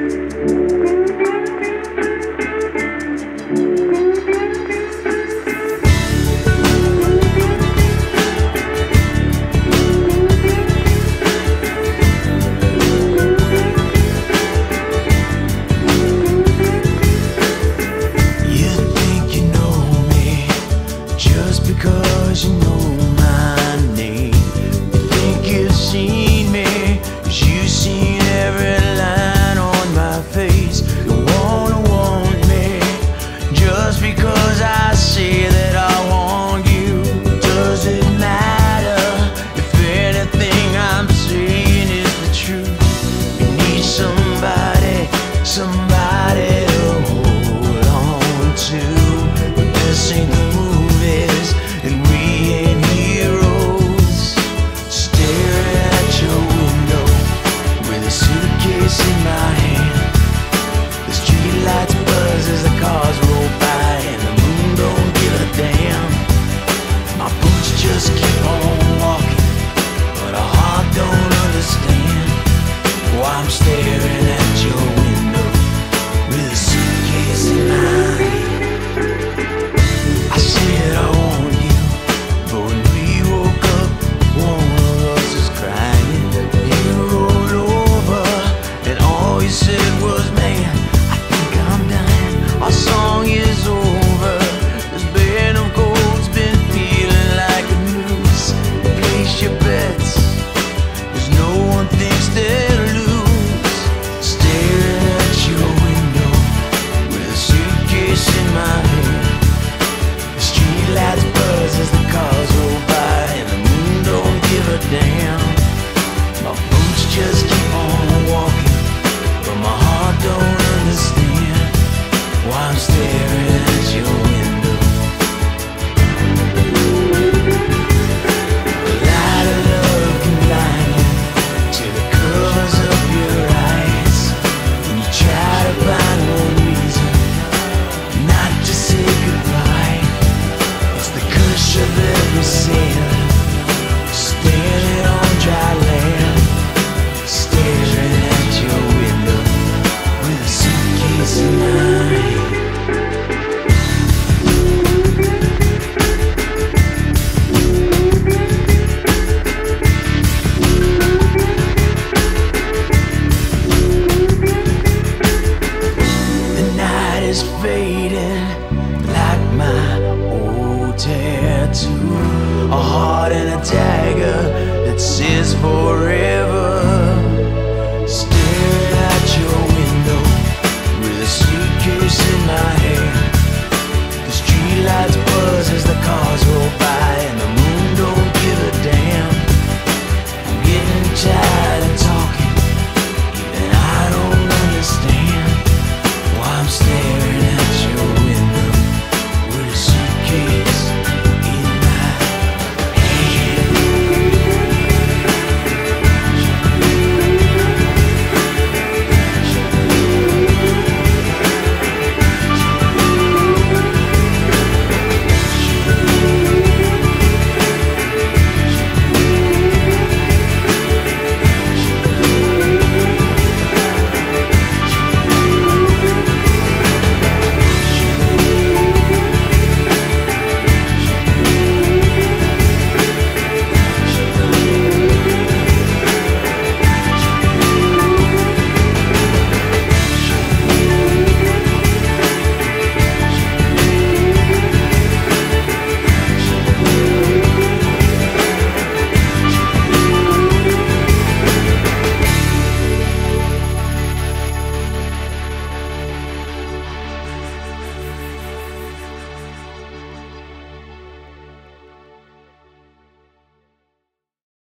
Because you know my name. You think you've seen me, 'cause you've seen every line on my face. You wanna want me, just because I say that I want you. Does it matter if anything I'm saying is the truth? You need somebody to hold on to. But this ain't the movies, and we ain't heroes. Staring at your window with a suitcase in my hand. The street lights buzz as the cars roll by, and the moon don't give a damn. My boots just keep on walking, but our heart don't understand why I'm staring